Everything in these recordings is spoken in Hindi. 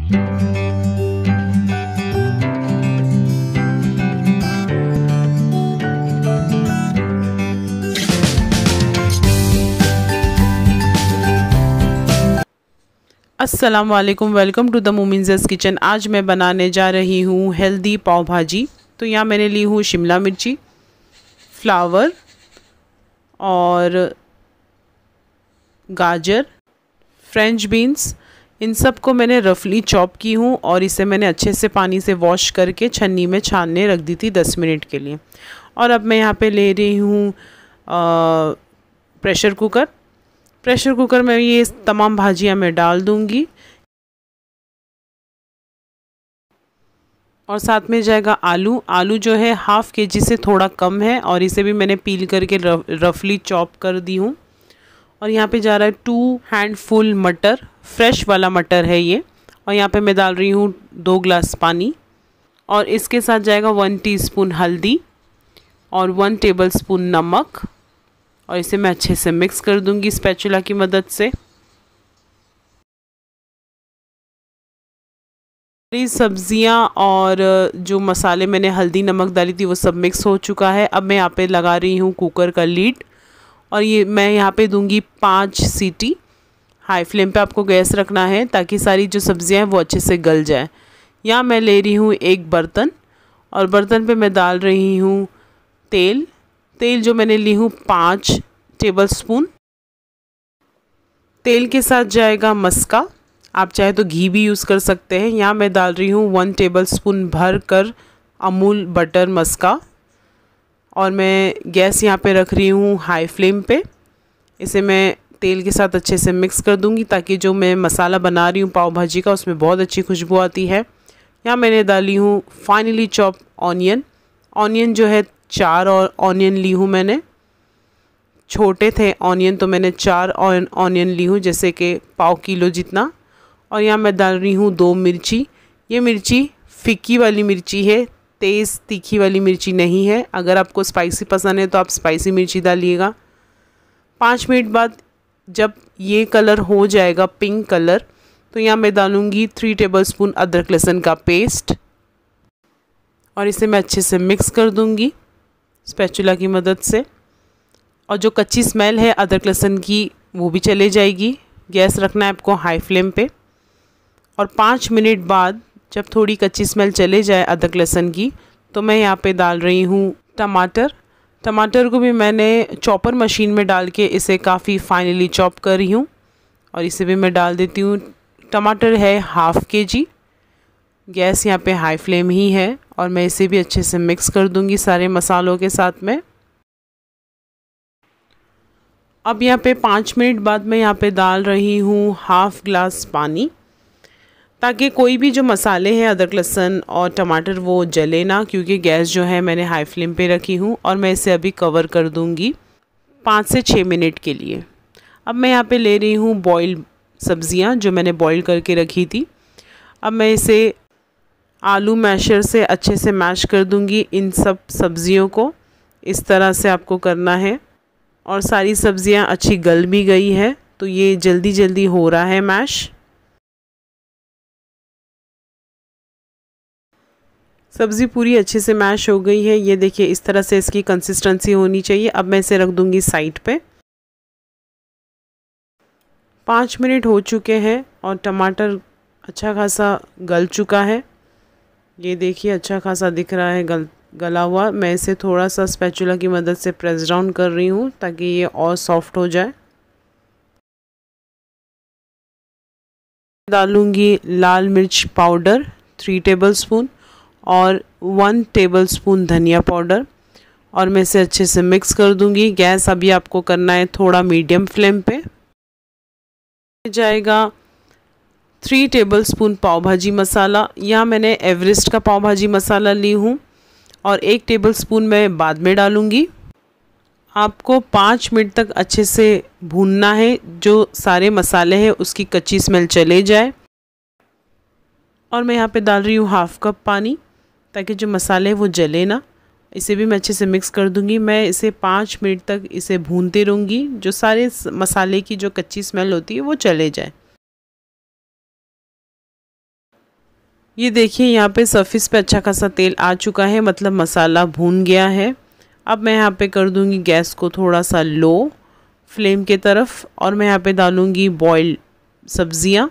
अस्सलाम वालेकुम, welcome to the Momin's kitchen. आज मैं बनाने जा रही हूँ हेल्दी पाव भाजी। तो यहाँ मैंने ली हूँ शिमला मिर्ची, फ्लावर और गाजर, फ्रेंच बीन्स। इन सब को मैंने रफली चॉप की हूँ और इसे मैंने अच्छे से पानी से वॉश करके छन्नी में छानने रख दी थी 10 मिनट के लिए। और अब मैं यहाँ पे ले रही हूँ प्रेशर कुकर में ये तमाम भाजियाँ मैं डाल दूँगी और साथ में जाएगा आलू जो है हाफ़ केजी से थोड़ा कम है और इसे भी मैंने पील करके रफली चॉप कर दी हूँ। और यहाँ पे जा रहा है 2 हैंडफुल मटर, फ्रेश वाला मटर है ये। और यहाँ पे मैं डाल रही हूँ 2 ग्लास पानी और इसके साथ जाएगा 1 टीस्पून हल्दी और 1 टेबलस्पून नमक और इसे मैं अच्छे से मिक्स कर दूंगी स्पैचुला की मदद से। सारी सब्जियां और जो मसाले मैंने हल्दी नमक डाली थी वो सब मिक्स हो चुका है। अब मैं यहाँ पे लगा रही हूँ कुकर का लीड और ये मैं यहाँ पे दूंगी 5 सीटी। हाई फ्लेम पे आपको गैस रखना है ताकि सारी जो सब्जियां हैं वो अच्छे से गल जाए। यहाँ मैं ले रही हूँ एक बर्तन और बर्तन पे मैं डाल रही हूँ तेल जो मैंने ली हूँ 5 टेबलस्पून। तेल के साथ जाएगा मस्का, आप चाहे तो घी भी यूज़ कर सकते हैं। यहाँ मैं डाल रही हूँ 1 टेबलस्पून भर कर अमूल बटर मस्का और मैं गैस यहाँ पे रख रही हूँ हाई फ्लेम पे। इसे मैं तेल के साथ अच्छे से मिक्स कर दूँगी ताकि जो मैं मसाला बना रही हूँ पाव भाजी का उसमें बहुत अच्छी खुशबू आती है। यहाँ मैंने डाली हूँ फाइनली चॉप ऑनियन जो है 4 और ऑनियन ली हूँ मैंने। छोटे थे ऑनियन तो मैंने 4 ऑनियन ली हूँ, जैसे कि पाव किलो जितना। और यहाँ मैं डाल रही हूँ 2 मिर्ची। ये मिर्ची फीकी वाली मिर्ची है, तेज़ तीखी वाली मिर्ची नहीं है। अगर आपको स्पाइसी पसंद है तो आप स्पाइसी मिर्ची डालिएगा। 5 मिनट बाद जब ये कलर हो जाएगा पिंक कलर तो यहाँ मैं डालूँगी 3 टेबलस्पून अदरक लहसुन का पेस्ट और इसे मैं अच्छे से मिक्स कर दूँगी स्पैचुला की मदद से। और जो कच्ची स्मेल है अदरक लहसुन की वो भी चले जाएगी। गैस रखना है आपको हाई फ्लेम पे। और 5 मिनट बाद जब थोड़ी कच्ची स्मेल चले जाए अदरक लहसुन की तो मैं यहाँ पे डाल रही हूँ टमाटर को भी मैंने चॉपर मशीन में डाल के इसे काफ़ी फाइनली चॉप कर रही हूँ और इसे भी मैं डाल देती हूँ। टमाटर है हाफ़ केजी। गैस यहाँ पे हाई फ्लेम ही है और मैं इसे भी अच्छे से मिक्स कर दूँगी सारे मसालों के साथ में। अब यहाँ पे 5 मिनट बाद मैं यहाँ पे डाल रही हूँ हाफ़ ग्लास पानी ताकि कोई भी जो मसाले हैं अदरक लहसुन और टमाटर वो जले ना, क्योंकि गैस जो है मैंने हाई फ्लेम पे रखी हूँ। और मैं इसे अभी कवर कर दूँगी 5 से 6 मिनट के लिए। अब मैं यहाँ पे ले रही हूँ बॉयल सब्जियाँ जो मैंने बॉईल करके रखी थी। अब मैं इसे आलू मैशर से अच्छे से मैश कर दूँगी इन सब सब्जियों को। इस तरह से आपको करना है। और सारी सब्जियां अच्छी गल भी गई है तो ये जल्दी हो रहा है मैश। सब्ज़ी पूरी अच्छे से मैश हो गई है। ये देखिए इस तरह से इसकी कंसिस्टेंसी होनी चाहिए। अब मैं इसे रख दूंगी साइड पे। 5 मिनट हो चुके हैं और टमाटर अच्छा खासा गल चुका है। ये देखिए अच्छा खासा दिख रहा है गला हुआ। मैं इसे थोड़ा सा स्पैचुला की मदद से प्रेस डाउन कर रही हूँ ताकि ये और सॉफ्ट हो जाए। डालूंगी लाल मिर्च पाउडर 3 टेबलस्पून और 1 टेबलस्पून धनिया पाउडर और मैं इसे अच्छे से मिक्स कर दूंगी। गैस अभी आपको करना है थोड़ा मीडियम फ्लेम पे। जाएगा 3 टेबलस्पून पाव भाजी मसाला। यहाँ मैंने एवरेस्ट का पाव भाजी मसाला ली हूँ और 1 टेबलस्पून मैं बाद में डालूँगी। आपको 5 मिनट तक अच्छे से भूनना है, जो सारे मसाले हैं उसकी कच्ची स्मेल चले जाए। और मैं यहाँ पे डाल रही हूँ हाफ़ कप पानी ताकि जो मसाले वो जले ना। इसे भी मैं अच्छे से मिक्स कर दूँगी। मैं इसे 5 मिनट तक इसे भूनते रहूँगी, जो सारे मसाले की जो कच्ची स्मेल होती है वो चले जाए। ये देखिए यहाँ पे सरफेस पे अच्छा खासा तेल आ चुका है, मतलब मसाला भून गया है। अब मैं यहाँ पे कर दूँगी गैस को थोड़ा सा लो फ्लेम के तरफ और मैं यहाँ पे डालूँगी बॉइल्ड सब्जियाँ।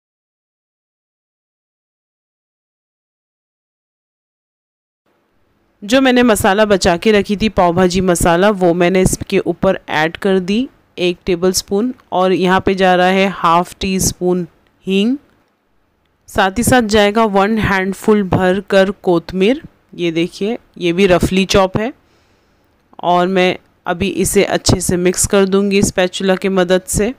जो मैंने मसाला बचा के रखी थी पाव भाजी मसाला, वो मैंने इसके ऊपर ऐड कर दी 1 टेबलस्पून। और यहाँ पे जा रहा है ½ टीस्पून हींग। साथ ही साथ जाएगा 1 हैंडफुल भर कर कोतमीर। ये देखिए ये भी रफली चॉप है। और मैं अभी इसे अच्छे से मिक्स कर दूंगी स्पैचुला की मदद से।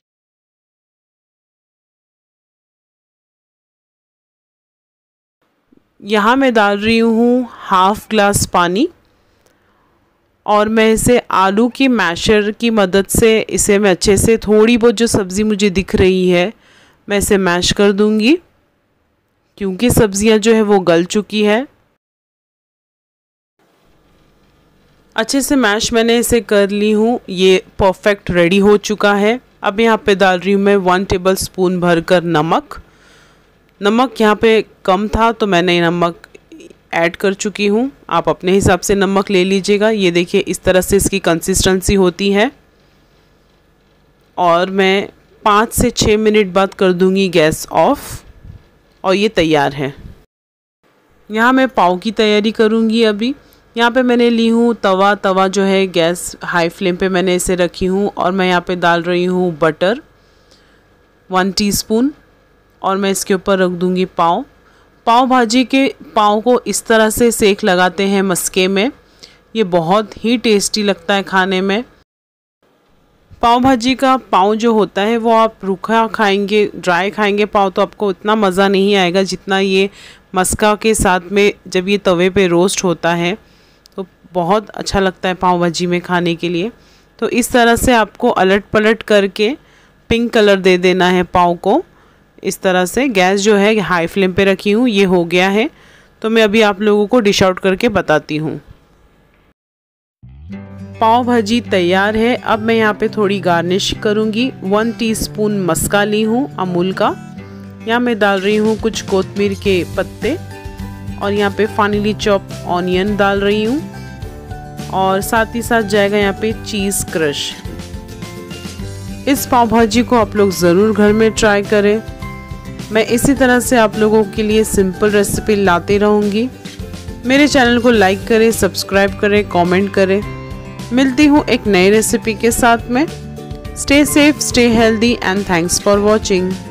यहाँ मैं डाल रही हूँ ½ ग्लास पानी और मैं इसे आलू की मैशर की मदद से इसे मैं अच्छे से, थोड़ी बहुत जो सब्ज़ी मुझे दिख रही है मैं इसे मैश कर दूंगी, क्योंकि सब्जियां जो है वो गल चुकी है। अच्छे से मैश मैंने इसे कर ली हूँ, ये परफेक्ट रेडी हो चुका है। अब यहाँ पे डाल रही हूँ मैं 1 टेबलस्पून भरकर नमक। नमक यहाँ पे कम था तो मैंने नमक ऐड कर चुकी हूँ, आप अपने हिसाब से नमक ले लीजिएगा। ये देखिए इस तरह से इसकी कंसिस्टेंसी होती है। और मैं 5 से 6 मिनट बाद कर दूँगी गैस ऑफ और ये तैयार है। यहाँ मैं पाव की तैयारी करूँगी। अभी यहाँ पे मैंने ली हूँ तवा जो है गैस हाई फ्लेम पे मैंने इसे रखी हूँ और मैं यहाँ पे डाल रही हूँ बटर 1 टीस्पून और मैं इसके ऊपर रख दूँगी पाव भाजी के पाव को इस तरह से सेक लगाते हैं मस्के में, ये बहुत ही टेस्टी लगता है खाने में। पाव भाजी का पाव जो होता है वो आप रूखा खाएंगे, ड्राई खाएंगे पाव तो आपको उतना मज़ा नहीं आएगा जितना ये मस्का के साथ में जब ये तवे पे रोस्ट होता है तो बहुत अच्छा लगता है पाव भाजी में खाने के लिए। तो इस तरह से आपको अलट पलट करके पिंक कलर दे देना है पाव को। इस तरह से गैस जो है हाई फ्लेम पे रखी हूँ, ये हो गया है। तो मैं अभी आप लोगों को डिश आउट करके बताती हूँ। पाव भाजी तैयार है। अब मैं यहाँ पे थोड़ी गार्निश करूँगी। 1 टीस्पून मस्का ली हूँ अमूल का। यहाँ मैं डाल रही हूँ कुछ कोतमीर के पत्ते और यहाँ पे फाइनली चॉप ऑनियन डाल रही हूँ और साथ ही साथ जाएगा यहाँ पे चीज़ क्रश। इस पाव भाजी को आप लोग ज़रूर घर में ट्राई करें। मैं इसी तरह से आप लोगों के लिए सिंपल रेसिपी लाती रहूँगी। मेरे चैनल को लाइक करें, सब्सक्राइब करें, कमेंट करें। मिलती हूँ एक नई रेसिपी के साथ में। Stay safe, stay healthy and thanks for watching.